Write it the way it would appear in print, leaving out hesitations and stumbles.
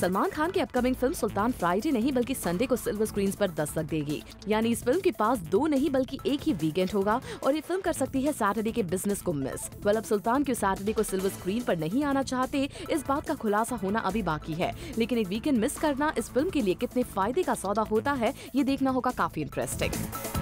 सलमान खान की upcoming film सुल्तान Friday नहीं बल्कि संडे को सिल्वर स्क्रीन पर दस्तक देगी। यानी इस फिल्म के पास 2 नहीं बल्कि एक ही वीकेंड होगा और ये फिल्म कर सकती है सैटरडे के बिजनेस को मिस। अब सुल्तान क्यों सैटरडे को सिल्वर स्क्रीन पर नहीं आना चाहते, इस बात का खुलासा होना अभी बाकी है। लेकिन एक वीकेंड मिस करना इस फिल्म के लिए कितने फायदे का सौदा होता है, ये देखना होगा काफी इंटरेस्टिंग।